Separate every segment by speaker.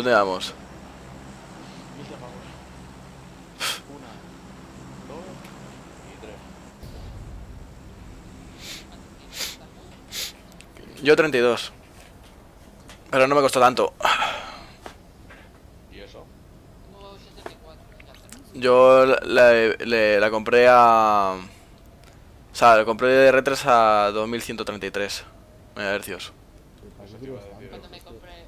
Speaker 1: ¿Dónde vamos?
Speaker 2: 1500 pavos. 1, 2 y 3.
Speaker 1: Yo 32. Pero no me costó tanto.
Speaker 2: ¿Y eso?
Speaker 3: Tengo 64 en la tercera.
Speaker 1: Yo la compré a... O sea, la compré de R3 a 2133 MHz.
Speaker 2: Eso te iba a decir.
Speaker 3: Cuando me compré...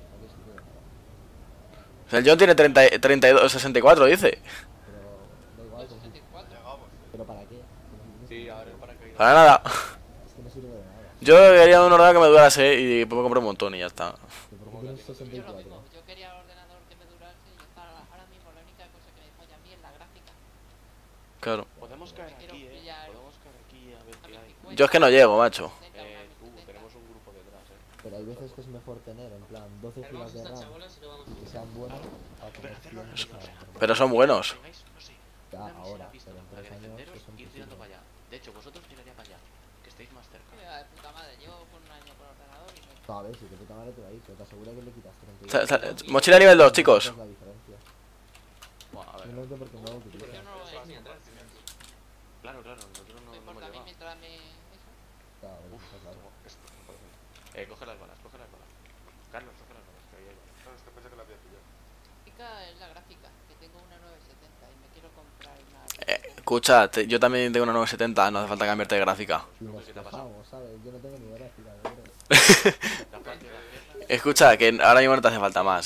Speaker 1: O sea, el John tiene 32, 64, dice.
Speaker 4: Pero da igual,
Speaker 3: 64.
Speaker 4: ¿pero para qué?
Speaker 2: Sí, a ver el paracaídas.
Speaker 1: Para nada.
Speaker 4: Es que no sirve de nada.
Speaker 1: Yo quería un ordenador que me durase y pues me compré un montón y ya está.
Speaker 4: ¿Que ¿Por qué tienes
Speaker 3: Yo lo
Speaker 4: 64?
Speaker 3: mismo, yo quería ordenador que me durase y ya está. Ahora mismo la única cosa que me falla a mí es la gráfica.
Speaker 1: Claro.
Speaker 2: Podemos caer
Speaker 3: Quiero
Speaker 2: aquí,
Speaker 3: pillar
Speaker 2: Podemos caer aquí a ver
Speaker 3: a
Speaker 2: qué hay.
Speaker 3: 1050,
Speaker 1: Yo es que no llego, macho.
Speaker 3: 1070, una 1070.
Speaker 2: Tenemos un grupo detrás,
Speaker 4: Pero hay veces que es mejor tener, en plan, 12
Speaker 5: Armamos
Speaker 4: gigas de
Speaker 5: esta
Speaker 4: RAM
Speaker 5: chabola si no vamos
Speaker 4: que sean buenos para
Speaker 2: Pero
Speaker 4: tener
Speaker 2: hacerlo
Speaker 4: 100
Speaker 2: nosotros.
Speaker 4: que
Speaker 1: Pero son buenos.
Speaker 2: Tengáis, no sé,
Speaker 4: Ya,
Speaker 2: una misión
Speaker 4: ahora,
Speaker 2: a pista
Speaker 4: pero en
Speaker 2: para
Speaker 4: 3 años
Speaker 2: defenderos
Speaker 4: eso es
Speaker 2: y ir tirando
Speaker 4: imposible.
Speaker 2: para allá. De hecho, vosotros tiraría para allá, que estéis más cerca.
Speaker 3: Mira, de puta madre, llevo con un año con el ordenador y me...
Speaker 4: Sabes, si de puta madre te va a ir, pero te aseguro que le quitas 32.
Speaker 1: Mochila nivel 2, chicos.
Speaker 4: Esa es la diferencia.
Speaker 2: Bueno, a ver.
Speaker 4: Simplemente porque no lo utilizas.
Speaker 3: Yo no lo
Speaker 5: Es mi atrás.
Speaker 2: Claro, nosotros no
Speaker 3: me
Speaker 2: hemos
Speaker 3: importa a mí
Speaker 2: llegado.
Speaker 3: mientras me... Eso.
Speaker 4: Claro,
Speaker 2: Uf,
Speaker 4: está claro.
Speaker 2: esto, joder. Coge las balas, coge las balas. Carlos, coge las balas, que ahí hay balas.
Speaker 6: No, es que pensé que la había pillado.
Speaker 3: Es la gráfica, que tengo una 970 y me quiero comprar una...
Speaker 1: Escucha, yo también tengo una 970, no hace falta cambiarte de gráfica.
Speaker 4: Si nos
Speaker 2: ¿Qué te ha pasado?
Speaker 4: quejamos, ¿sabes? Yo no tengo ni gráfica, yo creo.
Speaker 2: ¿Te has partido las piernas?
Speaker 1: Escucha, que ahora mismo no te hace falta más,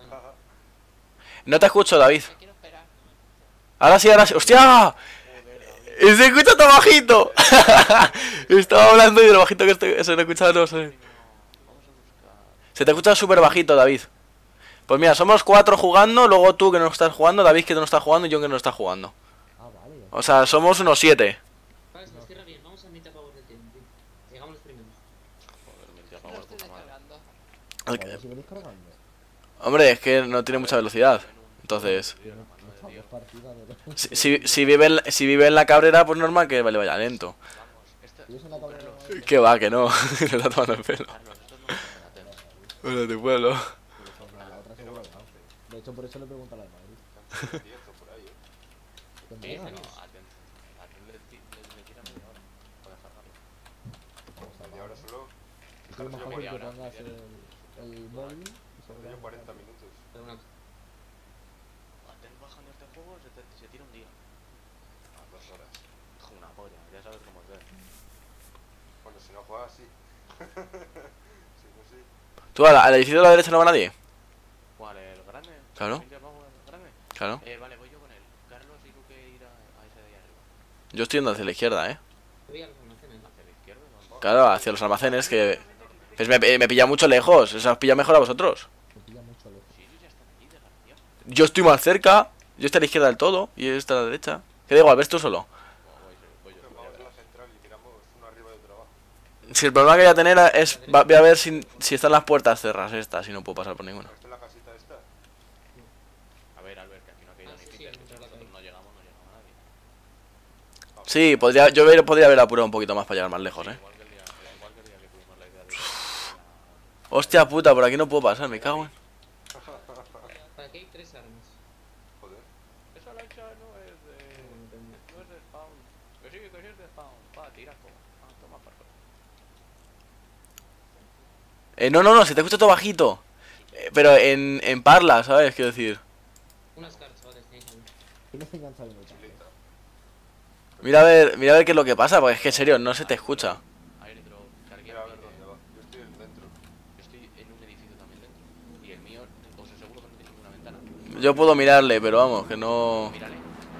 Speaker 1: No te escucho, David.
Speaker 3: Me quiero esperar.
Speaker 1: Ahora sí, ahora sí. ¡Hostia! Se escucha tan bajito. Estaba hablando y de lo bajito que estoy, se lo escuchaba, no sé.
Speaker 2: Vamos a buscar.
Speaker 1: Se te escucha súper bajito, David. Pues mira, somos 4 jugando, luego tú que no estás jugando, David que no está jugando y yo que no está jugando.
Speaker 4: Ah, vale.
Speaker 1: O sea, somos unos 7.
Speaker 5: Vale, se nos cierra bien. Vamos a mitad pavos de tiempo. Llegamos los primeros.
Speaker 2: Joder, me
Speaker 3: Lo
Speaker 2: apagó
Speaker 3: estoy
Speaker 2: puta madre.
Speaker 3: descargando.
Speaker 4: Joder, si venís cargando.
Speaker 1: Hombre, es que no tiene mucha velocidad. Entonces,
Speaker 4: No echamos partida de los...
Speaker 1: si vive en la Cabrera, pues normal que le vaya lento.
Speaker 2: Vamos, esta.
Speaker 4: ¿Y eso en la cabrera no hay?
Speaker 1: Que va, que no. Le está tomando el pelo.
Speaker 2: Carlos, estos no están atentos.
Speaker 1: Bueno, de pueblo.
Speaker 4: La otra seguro que no. De hecho, por eso le pregunto a la de Madrid.
Speaker 6: 10 o por ahí,
Speaker 4: ¿Qué
Speaker 2: No,
Speaker 4: mierda?
Speaker 2: a quien le tira media hora para descargarlo.
Speaker 6: media hora solo.
Speaker 4: Es lo más fácil
Speaker 2: media
Speaker 4: que
Speaker 2: hora,
Speaker 4: pongas
Speaker 2: media
Speaker 4: el móvil y se
Speaker 6: Yo 40 minutos.
Speaker 5: Pero una...
Speaker 2: Mantén bajando este juego, se tira un día.
Speaker 6: A 2 horas.
Speaker 2: Hijo, una polla, ya sabes cómo es.
Speaker 6: Bueno, si no juegas, sí. Si no, sí.
Speaker 1: ¿Tú al edificio de la derecha no va nadie?
Speaker 2: ¿Cuál? ¿El grande?
Speaker 1: Claro.
Speaker 2: ¿El de abajo, el grande?
Speaker 1: Claro.
Speaker 2: Vale, voy yo con él. Carlos y tú que ir a ese de ahí arriba.
Speaker 1: Yo estoy yendo hacia la izquierda,
Speaker 5: Voy a los almacenes.
Speaker 2: ¿Hacia la izquierda? ¿No?
Speaker 1: Claro, hacia los almacenes que... Pues me pilla mucho lejos, o sea, os pilla mejor a vosotros.
Speaker 4: Me pilla mucho lejos.
Speaker 2: Sí, ellos ya están allí, desgraciado.
Speaker 1: Yo estoy más cerca, yo estoy a la izquierda del todo y él está a la derecha. Que da igual, ves tú solo.
Speaker 2: Voy yo,
Speaker 6: Vamos a la central y miramos uno arriba y otro abajo.
Speaker 1: Si el problema que voy a tener es... Voy a ver si están las puertas cerradas estas, si no puedo pasar por ninguna.
Speaker 6: ¿Esta es la casita esta?
Speaker 2: A ver, Albert, que aquí no ha caído
Speaker 5: Ah,
Speaker 2: ni
Speaker 5: sí, sí,
Speaker 2: Peter.
Speaker 5: hemos
Speaker 2: Si
Speaker 5: hablado
Speaker 2: nosotros
Speaker 5: ahí.
Speaker 2: no llegamos, no llegaba nadie.
Speaker 1: Sí, podría haber apurado un poquito más para llegar más lejos,
Speaker 2: Igual que el día que tuvimos la idea de...
Speaker 1: Hostia puta, por aquí no puedo pasar, me cago en...
Speaker 5: Para aquí hay 3 armas.
Speaker 6: Joder.
Speaker 2: Esa lancha no es de... No es de spawn. Que sí es de spawn. Pa, tira como. Ah, toma para
Speaker 1: No, se te escucha todo bajito. Pero en parla, ¿sabes? Quiero decir.
Speaker 5: Unas cartas, chavales, tenéis ahí.
Speaker 4: Tienes que enganchar el mensaje.
Speaker 6: Chilita.
Speaker 1: Mira a ver qué es lo que pasa, porque es que en serio, no se te escucha.
Speaker 2: Airdrop, que alguien
Speaker 6: Mira a ver
Speaker 2: mire.
Speaker 6: dónde va. Yo estoy dentro.
Speaker 2: Yo estoy en un edificio también dentro. Y el mío, os aseguro que no tiene ninguna ventana.
Speaker 1: Yo puedo mirarle, pero vamos, que no...
Speaker 2: Mírale.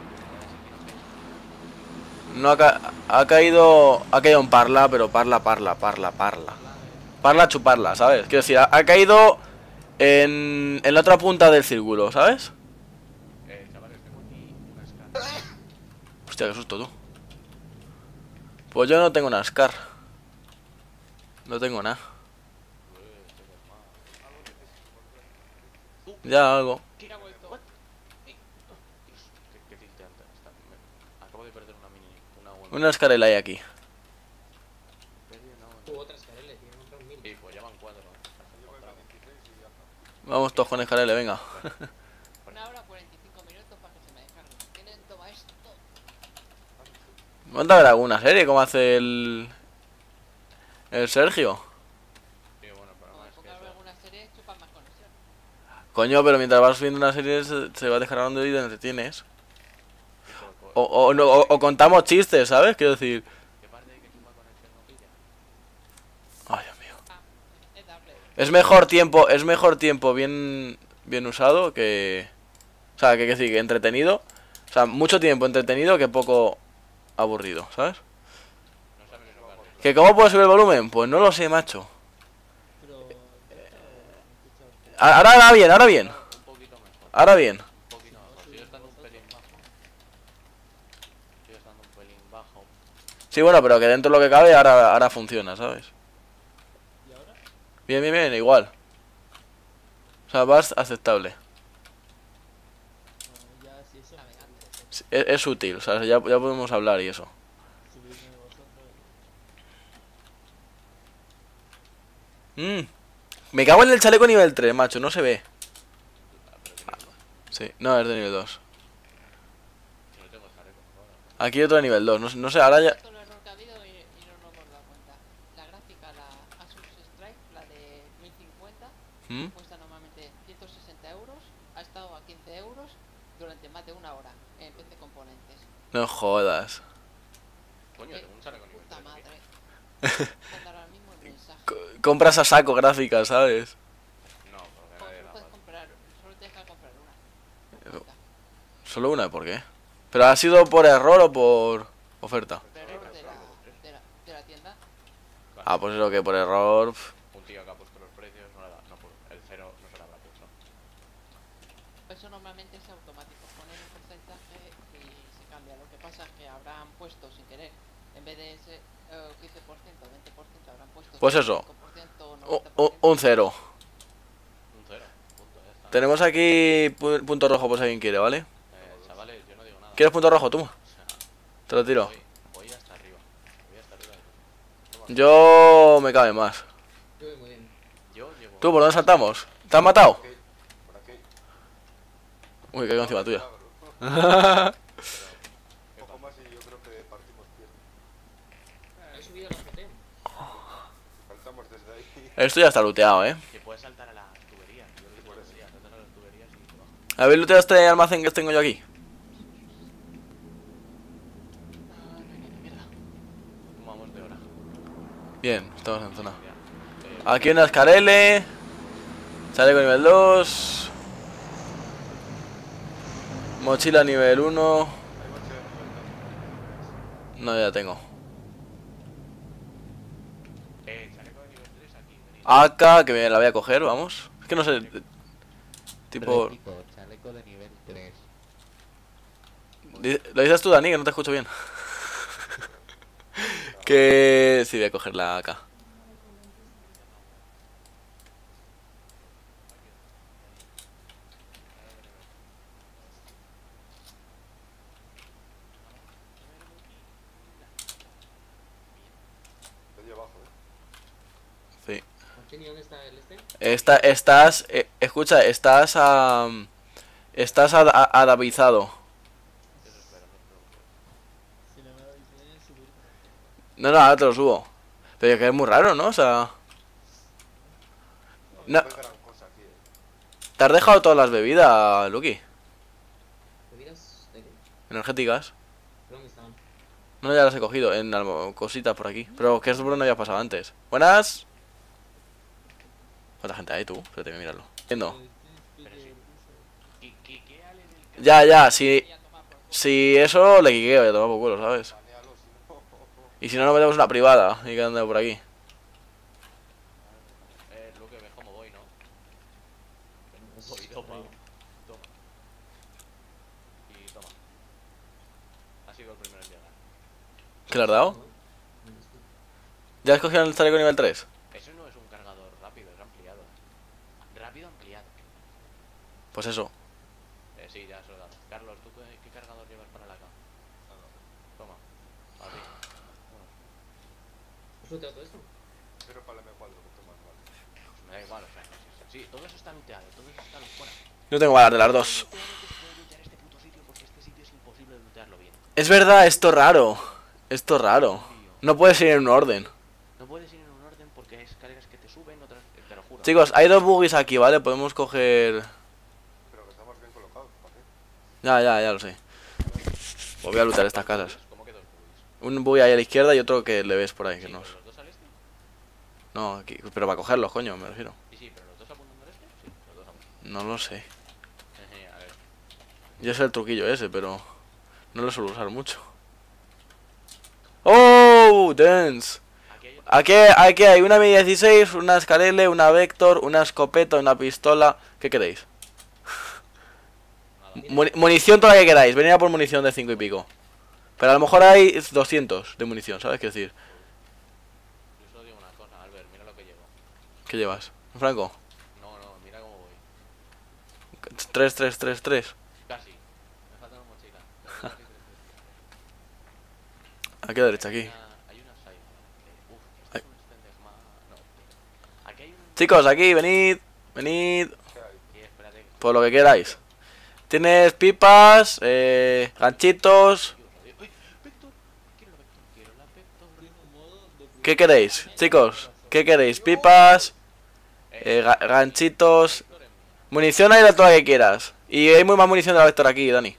Speaker 1: No ha caído en parla, pero parla. Parla chuparla, ¿sabes? Quiero decir, ha caído en la otra punta del círculo, ¿sabes?
Speaker 2: Chavales, tengo aquí una escala.
Speaker 1: Hostia, qué susto tú. Pues yo no tengo una SCAR. No tengo nada. Ya, algo.
Speaker 3: ¿Quién ha vuelto?
Speaker 2: Dios, qué tilteante. Acabo de perder una mini...
Speaker 1: Una SCAR hay aquí.
Speaker 2: Perdí, no,
Speaker 5: Otras careles, tienen otras 1000.
Speaker 2: Y pues ya van 4.
Speaker 6: Yo voy con 16 y ya está.
Speaker 1: Vamos todos con escalera, venga.
Speaker 3: 1 hora 45 minutos para que se me descargue. Qué lento va esto.
Speaker 1: ¿Cuánto habrá alguna serie? ¿Cómo hace el Sergio?
Speaker 2: Sí, bueno, pero
Speaker 3: Como
Speaker 2: más que
Speaker 3: ponga
Speaker 2: eso.
Speaker 3: alguna serie, chupa más conexión.
Speaker 1: Coño, pero mientras vas subiendo una serie se va descargando y te entretienes.
Speaker 2: Dicho,
Speaker 1: O contamos chistes, ¿sabes? Quiero decir...
Speaker 2: ¿qué parte de que chupa conexión no pilla?
Speaker 1: Ay, Dios mío.
Speaker 3: Ah, es dable.
Speaker 1: Es mejor tiempo bien usado que... O sea, que decir, que entretenido. O sea, mucho tiempo entretenido que poco aburrido, ¿sabes?
Speaker 2: No sabes eso, Carlos.
Speaker 1: ¿Que cómo puedo subir el volumen? Pues no lo sé, macho.
Speaker 4: Pero. ¿Escucha o escucha?
Speaker 1: Ahora bien, ahora bien.
Speaker 2: Un poquito mejor.
Speaker 1: Ahora bien.
Speaker 2: Un poquito mejor. Sigue estando un pelín bajo. Sigue estando un pelín bajo.
Speaker 1: Sí, bueno, pero que dentro de lo que cabe ahora funciona, ¿sabes?
Speaker 4: ¿Y ahora?
Speaker 1: Bien, igual. O sea, vas aceptable.
Speaker 4: Bueno, ya si eso.
Speaker 3: Navegante.
Speaker 1: Sí, es útil, o sea, ya podemos hablar y eso.
Speaker 4: Subidme vosotros.
Speaker 1: Me cago en el chaleco nivel 3, macho, no se ve.
Speaker 2: Ah, pero tienes uno.
Speaker 1: Sí, no, es de nivel 2.
Speaker 2: Yo no tengo chaleco ahora.
Speaker 1: Aquí otro de nivel 2, no sé, ahora ya...
Speaker 3: Esto es lo error que ha habido y no nos hemos dado cuenta. La gráfica, la Asus Strike, la de 1050,
Speaker 1: ¿Mm?
Speaker 3: cuesta normalmente 160 euros. Ha estado a 15 euros durante más de 1 hora en PC Componentes.
Speaker 1: No jodas.
Speaker 2: Coño,
Speaker 3: Qué
Speaker 2: tengo un chaleco nivel
Speaker 3: puta
Speaker 2: 3 aquí.
Speaker 3: madre. Mandar ahora mismo el mensaje.
Speaker 1: Compras a saco gráficas, ¿sabes?
Speaker 2: No, porque
Speaker 3: O
Speaker 2: nadie
Speaker 3: solo
Speaker 2: la
Speaker 3: puedes
Speaker 2: vale.
Speaker 3: comprar, solo te deja comprar una.
Speaker 1: Pero- Solo una, ¿por qué? ¿Pero ha sido por error o por oferta?
Speaker 3: Pero error de la tienda.
Speaker 1: Ah, pues eso que por error...
Speaker 2: Un tío que ha puesto los precios, no le da, no, el cero no se lo habrá puesto.
Speaker 3: Eso normalmente es automático. Ponen un porcentaje y se cambia. Lo que pasa es que habrán puesto sin querer, en vez de ese 15%, 20%, habrán puesto
Speaker 1: Pues eso.
Speaker 3: 5% o
Speaker 1: Un
Speaker 3: 90%.
Speaker 1: cero.
Speaker 2: Un cero, punto, ya está.
Speaker 1: Tenemos aquí punto rojo por si alguien quiere, ¿vale?
Speaker 2: Chavales, yo no digo nada.
Speaker 1: ¿Quieres punto rojo tú?
Speaker 2: O sea,
Speaker 1: Te lo tiro.
Speaker 2: voy hasta arriba. Voy hasta arriba.
Speaker 1: Yo me cabe más.
Speaker 5: Yo voy muy bien.
Speaker 2: Yo llevo.
Speaker 1: ¿Tú por dónde saltamos? ¿Te has matado?
Speaker 6: Por aquí. Por aquí.
Speaker 1: Uy, caigo encima tuya.
Speaker 6: Claro.
Speaker 2: ¿Qué
Speaker 6: Un poco
Speaker 2: pasa?
Speaker 6: más y yo creo que partimos piernas.
Speaker 5: He subido la azotea.
Speaker 6: Saltamos desde ahí.
Speaker 1: Esto ya está looteado, ¿eh?
Speaker 2: Que puedes saltar a las tuberías. Yo lo que
Speaker 6: Por
Speaker 2: te
Speaker 6: eso.
Speaker 2: decía, saltas a las tuberías y te bajas.
Speaker 1: ¿Habéis looteado este almacén que tengo yo aquí?
Speaker 2: ¿Cómo vamos de hora?
Speaker 1: Bien, estamos en zona.
Speaker 2: Ya.
Speaker 1: Aquí una escarele. Chaleco nivel 2. Mochila nivel 1.
Speaker 6: Hay mochila de nivel 2.
Speaker 1: No, ya tengo.
Speaker 2: Chaleco de nivel 3 aquí, venid.
Speaker 1: AK, que me la voy a coger, vamos. Es que no sé. Tipo.
Speaker 7: Repito, chaleco de nivel 3.
Speaker 1: Lo dices tú, Dani, que no te escucho bien. Que. Sí, voy a coger la AK.
Speaker 6: Medio abajo,
Speaker 1: Sí.
Speaker 5: Martín, ¿y dónde está el este?
Speaker 1: Estás. Escucha, estás a. Estás adaptizado.
Speaker 2: Eso espero, no os preocupéis.
Speaker 4: Si no me lo dices, subir.
Speaker 1: No, ahora te lo subo. Pero que es muy raro, ¿no? O sea.
Speaker 6: No
Speaker 1: No,
Speaker 6: hay gran cosa aquí,
Speaker 1: te has dejado todas las bebidas, Lucky.
Speaker 5: ¿Bebidas de qué?
Speaker 1: Energéticas.
Speaker 5: ¿Pero dónde estaban?
Speaker 1: No, ya las he cogido en cositas por aquí. Pero que esto no había pasado antes. Buenas. ¿Cuánta gente hay tú? Espérate, voy a mirarlo. Entiendo.
Speaker 2: Pero sí. ¿Qué ale del
Speaker 1: Ya, si.
Speaker 3: Y a tomar por culo.
Speaker 1: Si eso le quiqueo, ya toma por culo, ¿sabes?
Speaker 6: Banealo, si no.
Speaker 1: Y si no, nos metemos una privada y que ande por aquí.
Speaker 2: Luke, ves cómo voy, ¿no?
Speaker 5: Pues,
Speaker 2: Voy, toma.
Speaker 5: arriba.
Speaker 2: Toma. Y toma. Ha sido el primero en llegar.
Speaker 1: ¿Qué le has dado?
Speaker 5: ¿Dónde estoy?
Speaker 1: ¿Ya has cogido el chaleco nivel 3?
Speaker 2: Eso no es un cargador rápido, es ampliado. Rápido ampliado.
Speaker 1: Pues eso.
Speaker 2: Sí, ya se lo he dado. Carlos, ¿tú qué cargador llevas para la cama? Toma. A ti. Bueno,
Speaker 5: ¿Has looteado todo esto?
Speaker 6: Pero para el M4 que tomas, vale.
Speaker 2: pues me da igual, o sea, Sí, todo eso está looteado, todo eso está looteado. Bueno,
Speaker 1: Yo tengo balas de las dos.
Speaker 2: looteado que se puede lootear este puto sitio porque este sitio es imposible de lootearlo bien.
Speaker 1: Es verdad, esto es raro. Esto es raro. No puedes ir en un orden.
Speaker 2: No puedes ir en un orden porque hay escaleras que te suben, otras te lo juro.
Speaker 1: Chicos, hay dos buggies aquí, ¿vale? Podemos coger...
Speaker 6: Pero que estamos bien colocados, ¿para qué?
Speaker 1: Ya lo sé. Pues voy a lootar estas casas.
Speaker 2: ¿Cómo que dos buggies?
Speaker 1: Un buggy ahí a la izquierda y otro que le ves por ahí, que
Speaker 2: Sí,
Speaker 1: no...
Speaker 2: pero los dos al este.
Speaker 1: No, aquí, pero para cogerlos, coño, me refiero.
Speaker 2: Sí, pero los dos apuntando al este. Sí, los dos apuntando.
Speaker 1: No lo sé.
Speaker 2: A ver.
Speaker 1: Yo sé el truquillo ese, pero... No lo suelo usar mucho. ¡Oh! Dance.
Speaker 2: Aquí hay otro.
Speaker 1: Aquí hay una M16, una escalele, una Vector, una escopeta, una pistola. ¿Qué queréis?
Speaker 2: Nada.
Speaker 1: Munición toda la que queráis. Venid a por munición de 5 y pico. Pero a lo mejor hay 200 de munición, ¿sabes qué decir?
Speaker 2: Yo solo digo una cosa, Albert, mira lo que llevo.
Speaker 1: ¿Qué llevas? ¿Franco?
Speaker 2: No, mira cómo voy.
Speaker 1: 3, 3, 3, 3.
Speaker 2: Casi. Me falta una mochila. Pero casi 3.
Speaker 1: Aquí a la derecha, aquí.
Speaker 2: Hay una side. Uf,
Speaker 1: Ay.
Speaker 2: esto es un extender más. No. Aquí hay un.
Speaker 1: Chicos, aquí, venid. Venid.
Speaker 6: ¿Qué hay?
Speaker 2: Sí, espérate.
Speaker 1: Por lo que queráis. Tienes pipas, ganchitos.
Speaker 2: ¡Uy! ¡Vector! Quiero la Vector, quiero la Vector.
Speaker 1: ¿Qué queréis? Chicos, ¿qué queréis? Pipas, ganchitos.
Speaker 2: Vector es mía.
Speaker 1: Munición hay de toda la que quieras. Y hay muy más munición de la Vector aquí, Dani.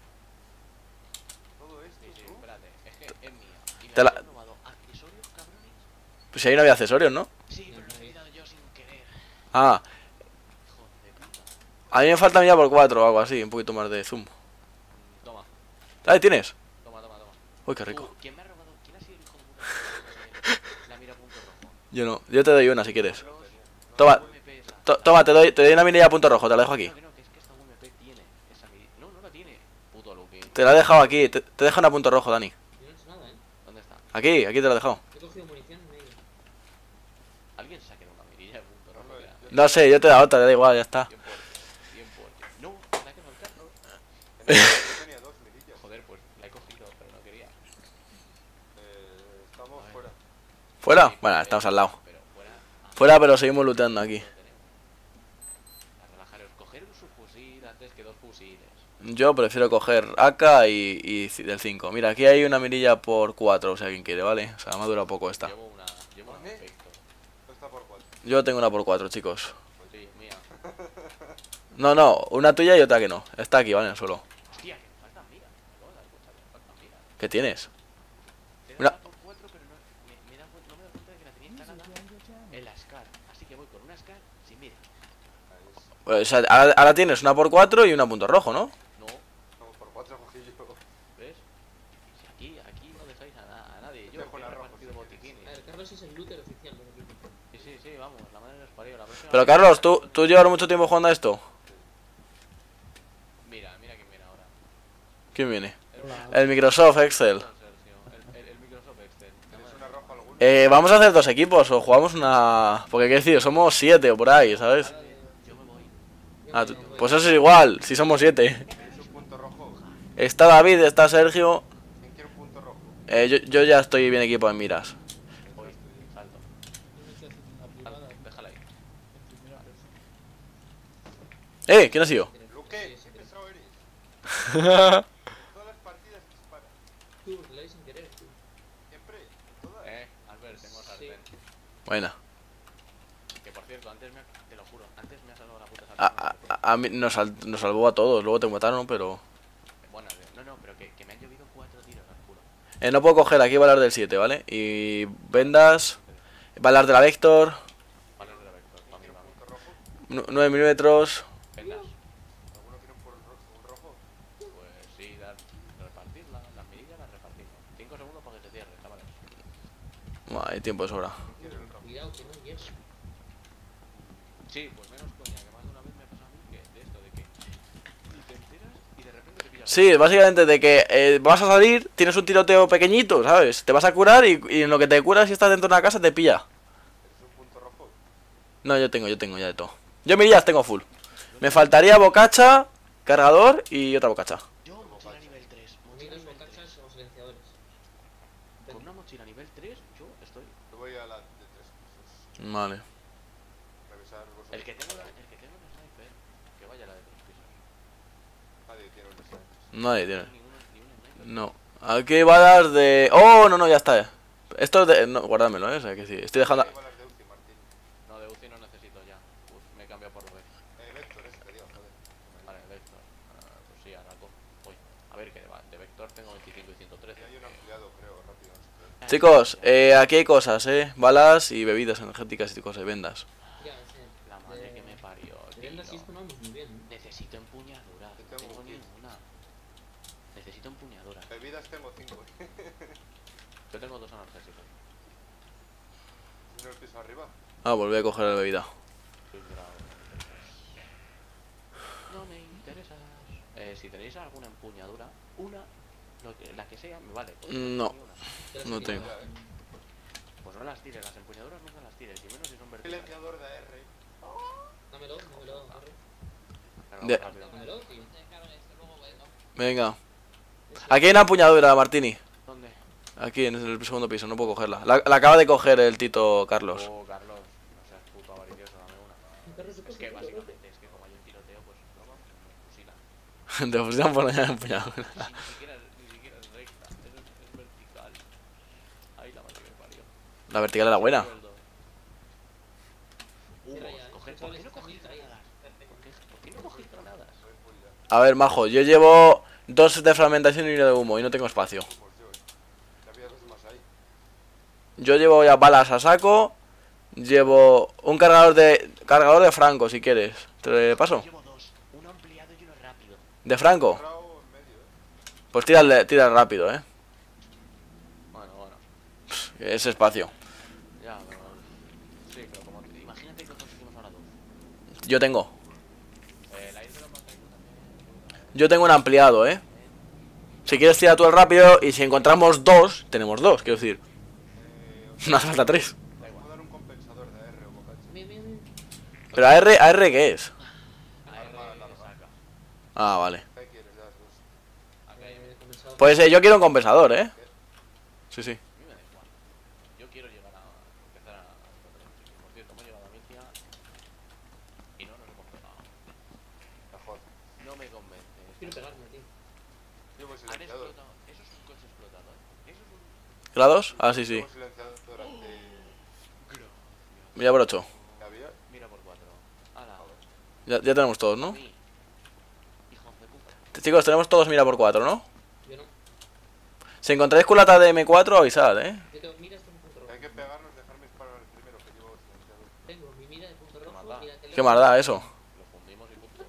Speaker 6: Todo esto,
Speaker 2: Sí,
Speaker 6: tú.
Speaker 2: espérate. Es que es mía. Y me
Speaker 1: Te la-
Speaker 2: han robado accesorios, cabrones.
Speaker 1: Pues si ahí no había accesorios, ¿no?
Speaker 2: Sí, pero los he quitado yo sin querer.
Speaker 1: Ah,
Speaker 2: Hijo de puta.
Speaker 1: a mí me falta ya por 4 o algo así, un poquito más de zoom.
Speaker 2: Toma,
Speaker 1: Ahí tienes.
Speaker 2: toma.
Speaker 1: Uy, qué rico.
Speaker 2: ¿Quién me ha robado? ¿Quién ha sido el hijo de puta? La mira punto rojo.
Speaker 1: Yo no, yo te doy una si quieres.
Speaker 2: Los-
Speaker 1: Toma,
Speaker 2: la UMP esa.
Speaker 1: toma, te doy una mirilla a punto rojo, te la dejo aquí.
Speaker 2: Que no, que es que esta UMP tiene esa mirilla. No, no la tiene. Puto Lupi.
Speaker 1: Te la he dejado aquí, te dejo una punto rojo, Dani.
Speaker 5: Yo no he hecho nada, ¿eh?
Speaker 2: ¿Dónde está?
Speaker 1: Aquí te la he dejado.
Speaker 5: He cogido munición en medio.
Speaker 2: ¿Alguien se ha quedado una mirilla de punto rojo?
Speaker 6: No,
Speaker 2: Ya.
Speaker 1: No sé, yo te da otra, da igual, ya está.
Speaker 2: Bien fuerte, bien fuerte. No, me la ha quedado el carro.
Speaker 6: Yo tenía dos mirillas.
Speaker 2: Joder, pues la he cogido, pero no quería.
Speaker 6: Estamos
Speaker 2: A ver.
Speaker 6: fuera.
Speaker 1: ¿Fuera?
Speaker 2: Sí,
Speaker 1: Bueno,
Speaker 2: pero-
Speaker 1: estamos al lado.
Speaker 2: Pero fuera.
Speaker 1: Fuera, pero seguimos looteando aquí.
Speaker 2: Lo tenemos. A relajaros. Coger un subfusil antes que dos fusiles.
Speaker 1: Yo prefiero coger AK y del 5. Mira, aquí hay una mirilla por 4, o sea, quien quiere, ¿vale? O sea, me ha durado poco esta.
Speaker 2: Llevo una
Speaker 6: ¿Dónde?
Speaker 2: perfecto.
Speaker 6: Esto está por 4.
Speaker 1: Yo tengo una por 4, chicos.
Speaker 2: Pues sí, mía.
Speaker 1: No, una tuya y otra que no. Está aquí, ¿vale? En el suelo.
Speaker 2: Hostia, que me faltan miras. Me acabo de dar cuenta que me faltan miras.
Speaker 1: ¿Qué tienes?
Speaker 2: Te he
Speaker 1: Una-
Speaker 2: dado por 4, pero no me he dado no me he dado cuenta de que la tenía instalada en la SCAR. Así que voy con una SCAR sin mira.
Speaker 1: Pues, o sea, ahora tienes una por 4 y una punto rojo, ¿no?
Speaker 2: No,
Speaker 6: Estamos por 4 cogí yo.
Speaker 2: ¿ves? Si aquí no dejáis a nadie. Yo
Speaker 6: Dejo
Speaker 2: que he
Speaker 6: la roja,
Speaker 2: repartido
Speaker 6: si
Speaker 2: botiquines.
Speaker 5: A ver, Carlos es el looter oficial del equipo.
Speaker 2: Sí, vamos, la madre nos parió. La próxima
Speaker 1: Pero
Speaker 2: vez-
Speaker 1: Carlos, ¿tú llevas mucho tiempo jugando a esto?
Speaker 2: Mira quién viene ahora.
Speaker 1: ¿Quién viene?
Speaker 2: El
Speaker 1: El Microsoft Excel.
Speaker 2: Sergio, el Microsoft Excel.
Speaker 6: ¿Tienes una roja alguna?
Speaker 1: Vamos a hacer 2 equipos o jugamos una... Porque qué decir, somos 7 o por ahí, ¿sabes?
Speaker 2: Yo me voy.
Speaker 1: Ah, pues eso es igual, si somos 7.
Speaker 6: ¿Tienes un punto rojo?
Speaker 1: Está David, está Sergio.
Speaker 6: ¿Quién quiere un punto rojo?
Speaker 1: Yo ya estoy bien equipado en miras.
Speaker 2: Voy. Salto. Salto. Déjala ahí.
Speaker 1: ¿Quién ha sido?
Speaker 6: Luque, qué pesado eres. Todas las partidas dispara.
Speaker 5: Tú, porque le doy sin querer, tú.
Speaker 6: Siempre, todas.
Speaker 2: Albert, tengo sartén.
Speaker 1: Buena.
Speaker 2: Que por cierto, te lo juro, antes me ha salvado la puta
Speaker 1: A,
Speaker 2: sartén.
Speaker 1: a mí nos salvó a todos, luego te mataron, pero...
Speaker 2: Bueno, no, pero que me han llovido 4 tiros, al juro.
Speaker 1: no puedo coger aquí balas del 7, ¿vale? Y vendas, balas de la Vector,
Speaker 2: Vale, de la Vector, para mí, para mí.
Speaker 6: ¿Punto rojo?
Speaker 1: 9 milímetros.
Speaker 2: Vendas.
Speaker 6: ¿Alguno quiere un rojo?
Speaker 2: Pues sí, repartir las mirillas, las repartimos. 5 segundos para que se cierre, chavales.
Speaker 1: Hay tiempo de sobra.
Speaker 6: ¿Quiere el rojo?
Speaker 5: Cuidado, que no llegues.
Speaker 2: Sí, pues menos coña, que más de una vez me ha pasado a mí que de esto, de que ni te enteras y de repente te pillas.
Speaker 1: Sí, básicamente de que vas a salir, tienes un tiroteo pequeñito, ¿sabes? Te vas a curar y en lo que te curas si estás dentro de una casa te pilla.
Speaker 6: ¿Tienes un punto rojo?
Speaker 1: No, yo tengo ya de todo. Yo mirillas tengo full. Me faltaría bocacha, cargador y otra bocacha.
Speaker 2: Yo, mochila nivel 3.
Speaker 5: A mí
Speaker 2: Mochila
Speaker 5: dos
Speaker 2: nivel 3.
Speaker 5: bocachas o silenciadores.
Speaker 2: Con una mochila nivel 3, yo estoy.
Speaker 6: Yo voy a la de 3 pisos.
Speaker 1: Vale.
Speaker 6: Revisar usar vosotros.
Speaker 2: El que tengo un sniper, que vaya a la de 3 pisos.
Speaker 6: Nadie tiene un sniper.
Speaker 1: Nadie tiene.
Speaker 2: Ni un sniper.
Speaker 1: No. Aquí hay balas de... ¡Oh! No, no, ya está. Esto es de... No, guárdamelo, ¿eh? O sea que sí. Estoy dejando...
Speaker 6: Hay balas de UCI, Martín.
Speaker 2: No, de UCI no necesito ya. Me he cambiado por B.
Speaker 6: Vector, ese te digo, joder.
Speaker 2: Vale, Vector. Pues sí, ahora voy. A ver, que de Vector tengo 25 y
Speaker 6: Y
Speaker 2: 113.
Speaker 6: hay un ampliado, creo, rápido. No sé.
Speaker 1: Chicos, aquí hay cosas, balas y bebidas energéticas y cosas, y vendas.
Speaker 5: Ya, sí.
Speaker 2: La madre que me parió,
Speaker 5: De vendas sí
Speaker 2: tío.
Speaker 5: esto no vamos muy bien, ¿no?
Speaker 2: Necesito empuñadura.
Speaker 6: Yo
Speaker 2: No
Speaker 6: tengo
Speaker 2: tengo
Speaker 6: kit.
Speaker 2: ninguna. Necesito empuñadura.
Speaker 6: Bebidas tengo 5.
Speaker 2: Yo tengo 2 analgésicos.
Speaker 6: ¿En el piso arriba?
Speaker 1: Ah, volví a coger la bebida.
Speaker 2: No me interesas. Si tenéis alguna empuñadura, la que sea, me vale. Pues
Speaker 1: No.
Speaker 2: ni una.
Speaker 5: Ya las
Speaker 1: No
Speaker 5: he
Speaker 1: tengo.
Speaker 5: pillado.
Speaker 2: Pues no las tires, las empuñaduras no las tires, y menos si son verticales.
Speaker 6: Silenciador de AR.
Speaker 5: Dámelo, corre.
Speaker 2: Cargamos
Speaker 1: De-
Speaker 2: rápido.
Speaker 5: Dámelo, tío.
Speaker 3: Claro, esto luego vengo.
Speaker 1: Venga. Aquí hay una empuñadura, Martini.
Speaker 2: ¿Dónde?
Speaker 1: Aquí, en el segundo piso, no puedo cogerla. La acaba de coger el Tito Carlos.
Speaker 2: Oh, Carlos, no seas puto avaricioso, dame una.
Speaker 5: Carlos,
Speaker 2: Es que básicamente, es que como hay un tiroteo, pues no vamos, me fusilan.
Speaker 1: Te pusieron por allá empuñadura.
Speaker 2: Ni siquiera es recta, es vertical. Ahí la madre que me parió.
Speaker 1: La vertical era buena.
Speaker 2: Sueldo.
Speaker 5: Cierra ya,
Speaker 2: Coger, ¿por qué no cogéis granadas? ¿Por qué no cogéis granadas?
Speaker 1: A ver, majo, yo llevo 2 de fragmentación y 1 de humo y no tengo espacio.
Speaker 6: Pues yo, ya había 2 más ahí.
Speaker 1: Yo llevo ya balas a saco. Llevo un cargador de Franco, si quieres. ¿Te paso?
Speaker 2: Llevo 2, uno ampliado y uno rápido.
Speaker 1: ¿De Franco?
Speaker 6: Cerrado en medio,
Speaker 1: Pues tira rápido,
Speaker 2: Bueno.
Speaker 1: Es espacio.
Speaker 2: Ya, pero... Sí, pero como... Imagínate que conseguimos ahora 2.
Speaker 1: Yo tengo.
Speaker 2: La isla más también.
Speaker 1: Yo tengo un ampliado, Si quieres tira tú el rápido y si encontramos 2, tenemos 2, quiero decir. No hace falta 3.
Speaker 6: Puedo dar un compensador de AR o bocacha.
Speaker 5: Bien, bien, bien.
Speaker 1: Pero AR ¿qué es?
Speaker 2: AR saca.
Speaker 1: Ah, vale.
Speaker 6: ¿Qué quieres de las 2?
Speaker 2: Acá hay...
Speaker 5: Comenzado.
Speaker 1: Pues yo quiero un compensador, Sí, sí.
Speaker 2: A mí me da igual. Yo quiero llegar a... empezar a... Por cierto, hemos llegado a Micia y no nos hemos pegado.
Speaker 6: Mejor.
Speaker 2: No me convence.
Speaker 5: Quiero pegarme, tío.
Speaker 6: Llevo
Speaker 2: Han
Speaker 6: silenciador.
Speaker 2: explotado. Eso es un coche explotado, Eso es un...
Speaker 1: ¿Grados? Ah, sí, sí.
Speaker 6: Llevo silenciador ante...
Speaker 1: Mira por 8.
Speaker 6: ¿Qué había?
Speaker 2: Mira por 4. Ala.
Speaker 1: Ya tenemos todos, ¿no?
Speaker 2: Mí. Hijos de puta.
Speaker 1: Chicos, tenemos todos mira por 4, ¿no?
Speaker 5: Yo no.
Speaker 1: Si encontráis culata de M4, avisad,
Speaker 5: Yo tengo mira este punto rojo.
Speaker 6: Hay que pegarnos, dejarme disparar el primero que llevo silenciador.
Speaker 5: Tengo mi mira de punto rojo.
Speaker 2: maldad.
Speaker 5: Mira,
Speaker 1: ¿Qué más da eso?
Speaker 2: Lo fundimos y punto.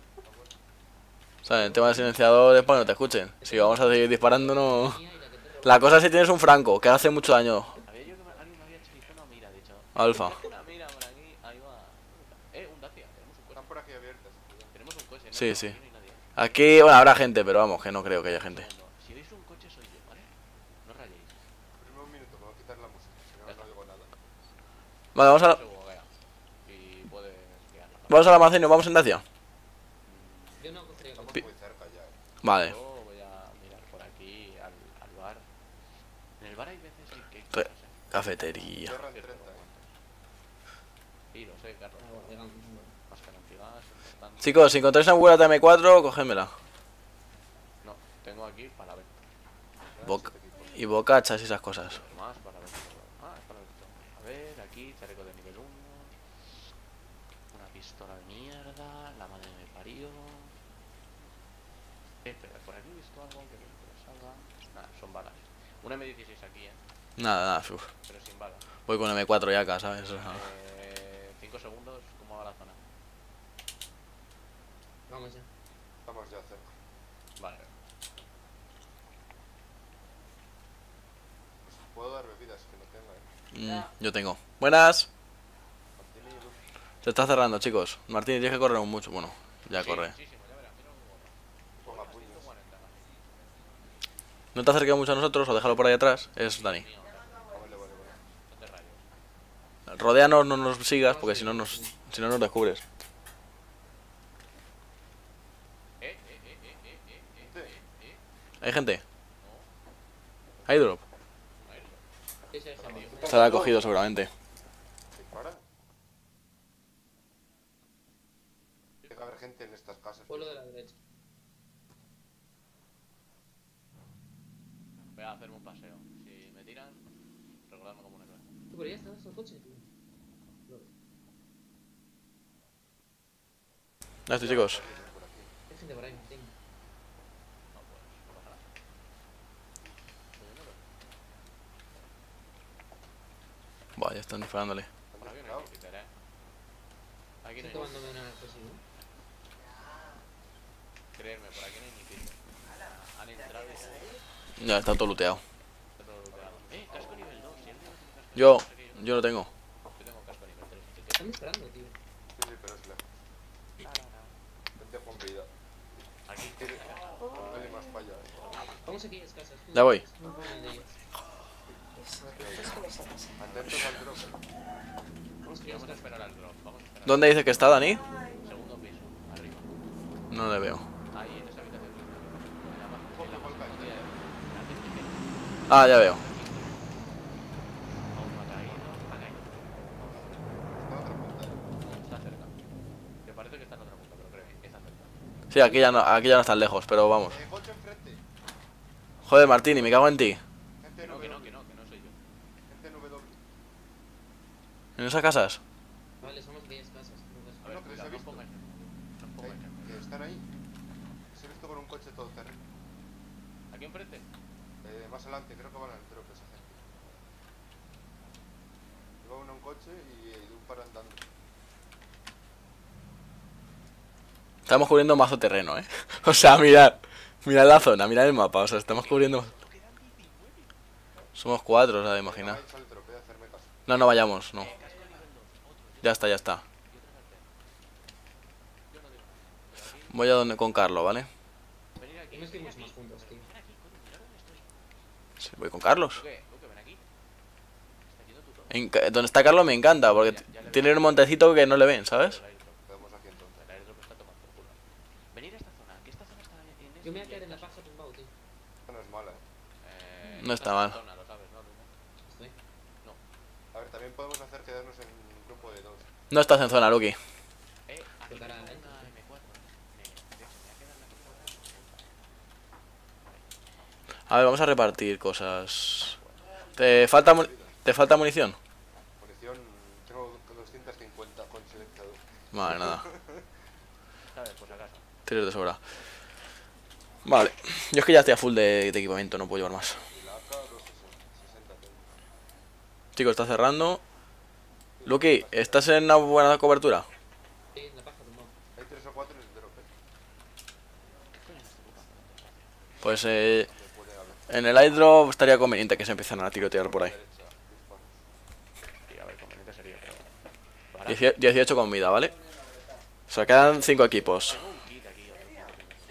Speaker 1: O sea, el tema del silenciador es para que no te escuchen. Si vamos a seguir disparando, no... La cosa es si tienes un Franco, que hace mucho daño.
Speaker 2: Había yo que alguien me había hecho una mira, dicho.
Speaker 1: Alfa.
Speaker 2: Una mira por aquí, ahí va. Un Dacia, tenemos un coche.
Speaker 6: Están por aquí abiertas.
Speaker 2: Tenemos un coche, ¿no?
Speaker 1: Sí, sí.
Speaker 2: Aquí no hay nadie.
Speaker 1: Aquí, bueno, habrá gente, pero vamos, que no creo que haya gente.
Speaker 2: Segundo, si veis un coche soy yo, ¿vale? No rayéis.
Speaker 6: Primero un minuto, me voy a quitar la música, si no, no digo nada.
Speaker 1: Vale,
Speaker 2: Se buguea. Y puedes guiarla.
Speaker 1: vamos al almacén y nos vamos en Dacia.
Speaker 5: Yo no cogería
Speaker 6: Estamos
Speaker 5: coche.
Speaker 6: muy cerca ya,
Speaker 1: Vale.
Speaker 2: Yo voy a mirar por aquí al bar. En el bar hay veces que hay
Speaker 1: Re-
Speaker 2: cosas,
Speaker 1: Cafetería.
Speaker 6: Cierran
Speaker 2: Cierto,
Speaker 6: 30,
Speaker 2: Sí, lo sé, Carlos.
Speaker 5: Ah, digamos,
Speaker 2: Más que antigas, importante.
Speaker 1: Chicos, si encontráis una culata M4, cogédmela.
Speaker 2: No, tengo aquí para ver.
Speaker 1: Boca y bocachas y esas cosas.
Speaker 2: Más para ver. Ah, es para ver. A ver, aquí, chaleco de nivel 1. Una pistola de mierda. La madre me parió. Espera, por aquí he visto algo que me salga. Nada, son balas. Una M16 aquí,
Speaker 1: Nada, uf.
Speaker 2: pero sin balas.
Speaker 1: Voy con M4 ya acá, ¿sabes?
Speaker 2: 5 segundos, ¿cómo va la zona?
Speaker 5: Vamos ya.
Speaker 6: estamos ya cerca.
Speaker 2: Vale.
Speaker 6: Pues puedo dar bebidas que no tenga,
Speaker 1: Yo tengo. Buenas.
Speaker 6: Martín y Luz.
Speaker 1: Se está cerrando, chicos. Martín, tienes que correr mucho. Bueno, ya corre.
Speaker 2: Muchísimo, ya verás, mira un gorro.
Speaker 6: Ponga puños.
Speaker 2: 140.
Speaker 1: No te acerques mucho a nosotros o déjalo por ahí atrás. Es Dani.
Speaker 6: Ah, vale, vale, vale.
Speaker 2: No te rayes.
Speaker 1: Rodéanos, no nos sigas porque si no nos descubres. ¿Hay gente? ¿Hay drop?
Speaker 5: Sí, sí, hay gente.
Speaker 1: Estará cogido seguramente.
Speaker 6: ¿Dispara?
Speaker 5: Pueblo de la derecha.
Speaker 2: Voy a hacerme un paseo. Si me tiran, recordadme como un héroe.
Speaker 5: Tú, pero ya está nuestro coche, tío.
Speaker 1: Ya estoy, chicos.
Speaker 5: Hay gente por ahí, tío.
Speaker 2: No, pues, no pasa nada. Soy un héroe.
Speaker 1: Buah, ya están disparándole.
Speaker 2: Por aquí no hay ni Peter, Aquí no
Speaker 5: Estoy
Speaker 2: hay ni
Speaker 5: tomándome una narcosina.
Speaker 2: Creerme, por aquí no hay ni Peter. Han entrado y todo.
Speaker 1: Ya está todo looteado.
Speaker 2: Está todo looteado. Casco nivel 2. Si alguien no tiene casco
Speaker 1: Yo,
Speaker 2: nivel 2, sé que
Speaker 1: yo lo tengo.
Speaker 2: yo tengo casco nivel 3. Así que...
Speaker 5: Están disparando, tío.
Speaker 6: Sí, sí, pero es lejos. Vente con vida.
Speaker 2: Aquí.
Speaker 6: No hay más falla,
Speaker 5: Vamos aquí, escasas.
Speaker 1: Ya voy.
Speaker 5: No ponen de ellos.
Speaker 6: Atentos al drop.
Speaker 5: Vamos aquí,
Speaker 2: Vamos a
Speaker 5: escasas.
Speaker 2: esperar al drop. Vamos a esperar.
Speaker 1: ¿Dónde dice que está, Dani?
Speaker 2: Segundo piso. Arriba.
Speaker 1: No le veo.
Speaker 2: Ahí, en esa habitación. En la baja.
Speaker 6: Ojo, ojo, el cañón.
Speaker 1: Ah, ya veo.
Speaker 2: Aún no ha caído. Ha caído.
Speaker 6: Está en otra punta.
Speaker 2: Está cerca. Me parece que está en otra punta, pero creo que está cerca.
Speaker 1: Sí, aquí ya no están lejos, pero vamos.
Speaker 6: Coche enfrente.
Speaker 1: Joder, Martini, me cago en ti.
Speaker 6: Gente
Speaker 2: Que no, que no,
Speaker 6: NW.
Speaker 2: que no, que no soy yo.
Speaker 6: Gente NW.
Speaker 1: ¿En esas casas?
Speaker 5: Vale, somos 10 casas.
Speaker 2: A ver,
Speaker 6: No, que les
Speaker 2: cuidado,
Speaker 6: he
Speaker 2: no
Speaker 6: visto.
Speaker 2: pongáis. No pongáis.
Speaker 6: Que están ahí. Les he visto con un coche todo terreno.
Speaker 2: Aquí enfrente.
Speaker 6: Más adelante, creo que van al drop esa gente. Iba uno en coche y un par andando.
Speaker 1: Estamos cubriendo mazo terreno, ¿eh? O sea, mirad. Mirad la zona, mirad el mapa. O sea, estamos cubriendo... Somos 4, o sea, imagina.
Speaker 6: Venga, vais al drop, hacerme caso.
Speaker 1: No, no vayamos, no. Ya está, ya está. Voy a donde con Carlos, ¿vale?
Speaker 2: Venid aquí.
Speaker 5: Yo me estoy mucho más juntos, tío.
Speaker 2: Ven aquí, coño, mirad dónde estoy.
Speaker 1: Sí, voy con Carlos.
Speaker 2: Luque, ven aquí. Está yendo tú todo.
Speaker 1: Donde está Carlos me encanta, porque tiene un montecito que no le ven, ¿sabes?
Speaker 2: El airdrop.
Speaker 6: Quedamos aquí entonces.
Speaker 2: El airdrop está tomando por culo. Venid a esta zona, que esta zona está en
Speaker 5: Yo me voy a quedar en la paja tumbado, tío.
Speaker 6: Esta no es mala,
Speaker 1: No está
Speaker 2: en
Speaker 1: mal.
Speaker 2: zona, lo sabes, ¿no?
Speaker 5: Estoy.
Speaker 6: A ver, también podemos hacer quedarnos en un grupo de 2.
Speaker 1: No estás en zona, Lucky.
Speaker 2: Aquí
Speaker 5: Tocará,
Speaker 2: tengo
Speaker 5: ¿eh?
Speaker 2: una M4. De hecho, me voy a quedar en la
Speaker 1: A ver, vamos a repartir cosas. ¿Te falta munición?
Speaker 6: Munición, tengo 250 con seleccionador.
Speaker 1: Vale, nada.
Speaker 2: ¿sabes? Por si acaso.
Speaker 1: Tienes de sobra. Vale. Yo es que ya estoy a full de equipamiento, no puedo llevar más.
Speaker 6: Y la AK 260 tengo.
Speaker 1: Chicos, está cerrando. Lucky, ¿estás en una buena cobertura?
Speaker 5: Estoy en la paja tumbado.
Speaker 6: Hay 3 o 4 en el drop,
Speaker 1: Pues
Speaker 6: Donde puede haber.
Speaker 1: en el airdrop estaría conveniente que se empiezan a tirotear por ahí.
Speaker 6: Derecha, disparos.
Speaker 2: Sí, a ver, conveniente sería, pero...
Speaker 1: 18 con vida, ¿vale? O sea, quedan 5 equipos.
Speaker 2: Tengo un kit aquí, otro kit.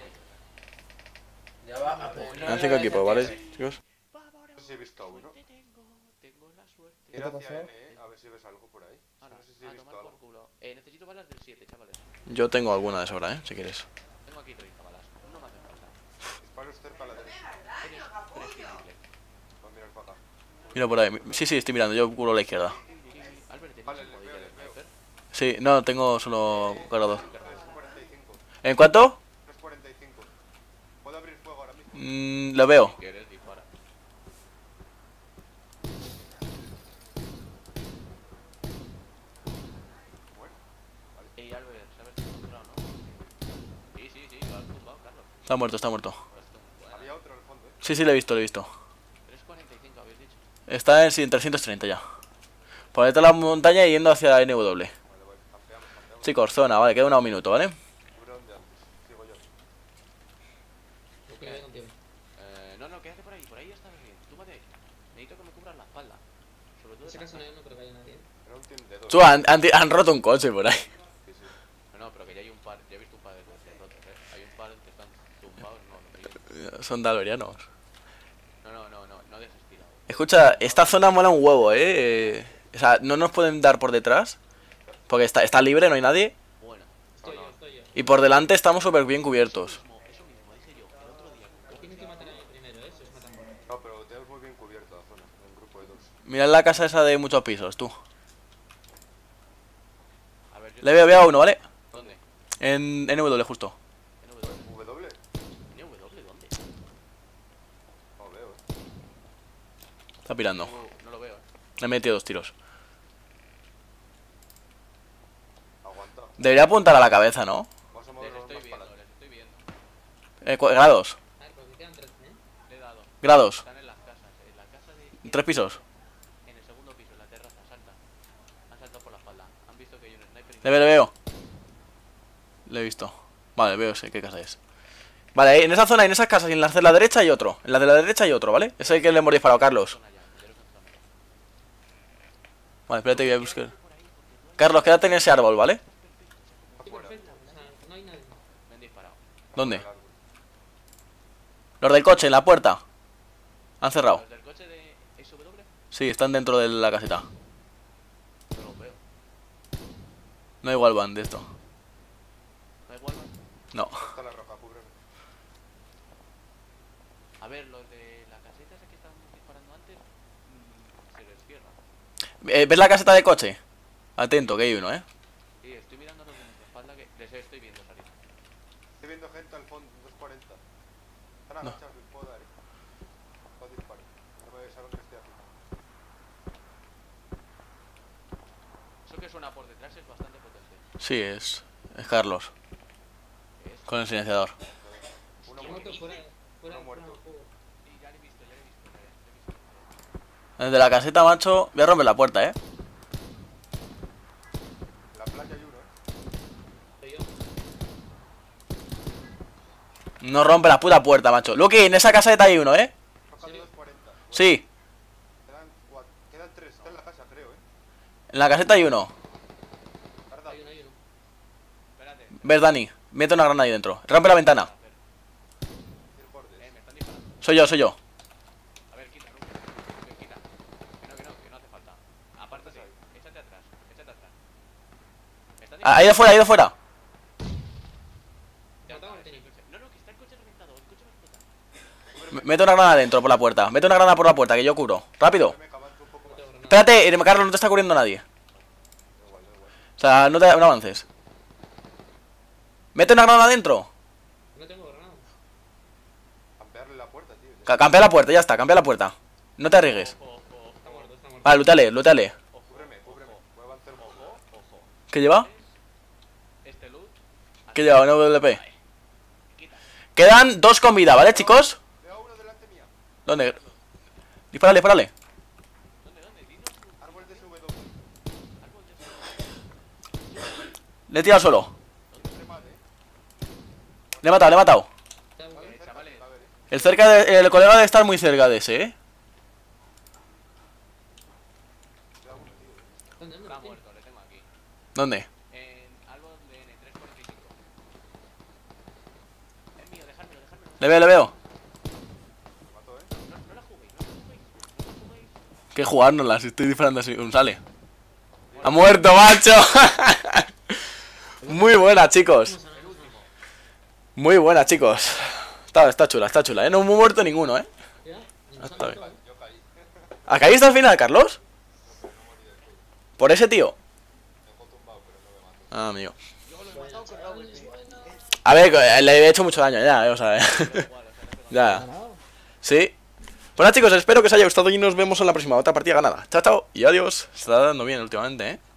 Speaker 1: Quedan 5 equipos, ¿vale, chicos?
Speaker 6: No sé si he visto a uno.
Speaker 2: Tengo la suerte.
Speaker 6: Tira
Speaker 4: te
Speaker 6: hacia
Speaker 4: pasó?
Speaker 6: N, a ver si ves algo por ahí.
Speaker 2: Ahora,
Speaker 6: No sé si he
Speaker 2: a
Speaker 6: visto
Speaker 2: tomar por
Speaker 6: algo.
Speaker 2: culo. Necesito balas del 7, chavales.
Speaker 1: Yo tengo alguna de sobra, ¿eh? Si quieres.
Speaker 2: Tengo aquí 30 balas. No me hacen falta.
Speaker 6: Disparos cerca a la derecha.
Speaker 2: Tienes prescindible.
Speaker 6: Va a mirar para acá.
Speaker 1: Mira por ahí. Sí, sí, estoy mirando. Yo cubro la izquierda.
Speaker 2: Albert, ¿tienes
Speaker 6: Vale,
Speaker 2: un
Speaker 6: les
Speaker 2: modillo
Speaker 6: veo,
Speaker 2: de
Speaker 6: les veo.
Speaker 2: sniper?
Speaker 1: Sí, no, tengo solo cargador.
Speaker 6: 345.
Speaker 1: ¿En cuánto?
Speaker 6: 345. Puedo abrir fuego ahora mismo.
Speaker 1: Lo veo.
Speaker 2: Si quieres, dispara.
Speaker 6: Bueno,
Speaker 2: Ey, Albert, ¿sabes que he encontrado, no? Sí, sí, sí, lo has tumbado, Carlos.
Speaker 1: Está muerto, está muerto.
Speaker 2: Lo has tumbado.
Speaker 6: había otro al fondo,
Speaker 1: Sí, sí, lo he visto, lo he visto.
Speaker 2: 345 habéis dicho.
Speaker 1: Está en 330 ya. Por detrás de la montaña y yendo hacia la NW.
Speaker 6: Vale, vale. Campeamos, campeamos.
Speaker 1: Chicos, zona, vale, queda un minuto, ¿vale?
Speaker 6: Cubre donde antes. Sigo yo.
Speaker 5: Yo voy contigo.
Speaker 2: No, quédate por ahí estás bien. Túmate ahí. Necesito que me cubras la espalda. Sobre todo
Speaker 5: En ese
Speaker 2: la
Speaker 5: caso
Speaker 2: espalda.
Speaker 5: no creo que haya nadie.
Speaker 6: Era un team de 2.
Speaker 1: Tú, han roto un coche por ahí.
Speaker 6: Sí, sí.
Speaker 2: No, pero que ya hay un par, ya he visto un par de coches rotos, Hay un par que están tumbados, no
Speaker 1: Son dalverianos.
Speaker 2: no dejes tirado.
Speaker 1: Escucha, esta zona mola un huevo, O sea, no nos pueden dar por detrás. Porque está libre, no hay nadie.
Speaker 2: Bueno,
Speaker 5: Estoy yo.
Speaker 1: Y por delante estamos súper bien cubiertos.
Speaker 2: eso mismo dije yo el otro día.
Speaker 5: Tienen que matar a mí primero, si os matan por ahí.
Speaker 6: No, pero tenemos muy bien cubierto la zona. En un grupo de 2.
Speaker 1: Mirad la casa esa de muchos pisos, tú.
Speaker 2: A ver, yo
Speaker 1: Le veo a uno, ¿vale?
Speaker 2: ¿Dónde?
Speaker 1: En NW justo. Está pirando.
Speaker 2: No lo veo,
Speaker 1: Le he metido 2 tiros.
Speaker 6: Aguanta.
Speaker 1: Debería apuntar a la cabeza, ¿no?
Speaker 6: Vamos a
Speaker 2: Les
Speaker 6: movernos
Speaker 2: estoy
Speaker 6: más
Speaker 2: viendo,
Speaker 6: para
Speaker 2: les estoy viendo.
Speaker 1: Grados.
Speaker 5: A ver, porque quedan 3, ¿eh?
Speaker 2: Le he dado.
Speaker 1: Grados.
Speaker 2: Están en las casas. En la casa de...
Speaker 1: 3 pisos.
Speaker 2: En el segundo piso, en la terraza, saltan. Han saltado por la espalda. Han visto que hay un sniper y...
Speaker 1: Le veo, le veo. Le he visto. Vale, veo, sé qué casa es. Vale, en esa zona, en esas casas y en las de la derecha hay otro. En la de la derecha hay otro, ¿vale? Ese es el que le hemos disparado a Carlos.
Speaker 2: Zona ya, entero con zona.
Speaker 1: Vale, espérate que voy a buscar. Carlos, quédate en ese árbol, ¿vale?
Speaker 5: Sí, perfecto. O sea, no hay nadie.
Speaker 2: Me han disparado.
Speaker 1: ¿Dónde?
Speaker 6: el árbol.
Speaker 1: Los del coche, en la puerta. Han cerrado.
Speaker 2: ¿Los del coche de SW?
Speaker 1: Sí, están dentro de la caseta.
Speaker 2: No los veo.
Speaker 1: No igual van de esto.
Speaker 2: No hay Walmart.
Speaker 1: No.
Speaker 6: Está la roca, cúbreme.
Speaker 2: A ver, los de la caseta esa que estaban disparando antes, se les cierra.
Speaker 1: ¿Ves la caseta de coche? Atento, que hay uno, ¿eh?
Speaker 2: Sí, estoy mirando los de nuestra espalda que les estoy viendo salir.
Speaker 6: Estoy viendo gente al fondo, 240. Están agachados, les puedo dar, puedo disparar. No me saben que estoy aquí.
Speaker 2: Eso que suena por detrás es bastante potente.
Speaker 1: Sí, es Carlos.
Speaker 2: Es...
Speaker 1: Con el silenciador.
Speaker 6: Uno
Speaker 5: Moto
Speaker 6: muerto.
Speaker 5: fuera, fuera,
Speaker 6: Uno muerto.
Speaker 5: fuera del juego.
Speaker 2: Sí, ya lo he visto, ya lo he visto. Ya lo he visto.
Speaker 1: Desde la caseta, macho. Voy a romper la puerta, ¿eh?
Speaker 6: En la playa hay uno,
Speaker 5: Soy yo.
Speaker 1: No rompe la puta puerta, macho. Lucky, en esa caseta hay uno, ¿eh?
Speaker 6: Roca
Speaker 5: Sí.
Speaker 6: 240.
Speaker 1: Sí,
Speaker 6: Quedan 3, está en la casa, creo,
Speaker 1: en la caseta hay uno.
Speaker 6: Tarda.
Speaker 5: Hay uno.
Speaker 2: Espérate.
Speaker 1: ¿Ves, Dani? Mete una granada ahí dentro. Rompe la ventana.
Speaker 6: Ir bordes.
Speaker 2: Me están disparando.
Speaker 1: Soy yo, soy yo.
Speaker 2: A ver, quita, Ruki. Quita. Que no hace falta. Apártate. Échate atrás. Échate atrás. Me están
Speaker 1: Ha ido fuera, ha ido fuera.
Speaker 2: Ya
Speaker 5: Matado
Speaker 2: está,
Speaker 5: al técnico.
Speaker 2: el coche. No, que está el coche reventado. El coche va a explotar.
Speaker 1: Mete una granada dentro por la puerta. Mete una granada por la puerta, que yo cubro. Rápido.
Speaker 6: Me avanzo un poco
Speaker 5: No
Speaker 6: más.
Speaker 5: tengo granada.
Speaker 1: Espérate, Carlos, no te está cubriendo nadie.
Speaker 6: Da igual, da igual.
Speaker 1: O sea, no avances. Mete una granada dentro.
Speaker 5: No tengo granada.
Speaker 6: Campearle la puerta, tío.
Speaker 1: Campea la puerta, ya está, campea la puerta. No te arriesgues.
Speaker 2: Ojo, ojo,
Speaker 5: Está muerto, está muerto.
Speaker 1: Vale, lútale, lútale.
Speaker 2: ojo.
Speaker 6: Cúbreme, cúbreme. Voy a avanzar un poco.
Speaker 2: Ojo, ojo.
Speaker 1: ¿Qué lleva?
Speaker 2: Este loot.
Speaker 1: ¿Qué lleva? ¿Un WP?
Speaker 2: Quita.
Speaker 1: Quedan 2 con vida, ¿vale, chicos?
Speaker 6: Veo a uno delante mía.
Speaker 1: ¿Dónde? Dispárale, dispárale.
Speaker 2: ¿Dónde? Dinos un
Speaker 6: Árbol de SW.
Speaker 2: árbol de...
Speaker 1: Le he tirado al suelo.
Speaker 6: Remate.
Speaker 1: Le he matado, le he matado.
Speaker 5: Está
Speaker 6: Vale,
Speaker 5: bien.
Speaker 6: cerca,
Speaker 2: chavales.
Speaker 6: a ver,
Speaker 1: El cerca de, el colega debe estar muy cerca de ese, ¿eh?
Speaker 6: Veo a uno, tío.
Speaker 5: ¿Dónde?
Speaker 2: Está
Speaker 5: ¿Dónde?
Speaker 2: muerto, le tengo aquí.
Speaker 1: ¿Dónde?
Speaker 2: En árbol de N345. Es mío, dejármelo.
Speaker 1: Le veo, le veo.
Speaker 6: Me mató,
Speaker 2: No la juguéis, no la juguéis. No la juguéis.
Speaker 1: Que jugárnosla, si estoy disparando así. Sale. ¡Ha muerto, macho! Muy buena, chicos.
Speaker 5: Vamos a ver, vamos a ver.
Speaker 1: Muy buena, chicos. Está chula, ¿eh? No me he muerto ninguno, ¿eh?
Speaker 5: Ya, nos han
Speaker 1: Está bien.
Speaker 5: matado, ¿eh?
Speaker 6: Yo caí.
Speaker 1: ¿A caíste al final, Carlos? ¿Por ese tío?
Speaker 6: Me dejó tumbado, pero no me mató.
Speaker 1: Ah, amigo.
Speaker 5: Buena, chavales, buena.
Speaker 1: A ver, le he hecho mucho daño ya, o sea. Ya.
Speaker 4: ¿Ganado?
Speaker 1: Sí. Bueno, chicos, espero que os haya gustado y nos vemos en la próxima otra partida ganada. Chao, chao y adiós. Se está dando bien últimamente, ¿eh?